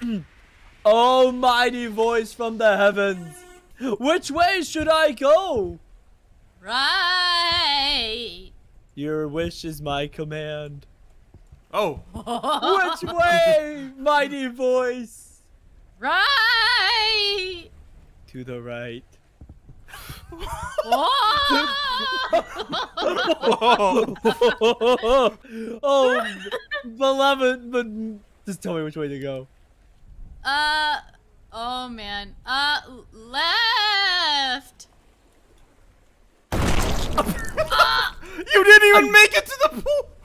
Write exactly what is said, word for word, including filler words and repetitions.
Almighty voice from the heavens, which way should I go? Right. Your wish is my command. Oh. Which way, mighty voice? Right. To the right. Oh, beloved, but just tell me which way to go. Uh, oh man. Uh, left. You didn't even make it to the pool.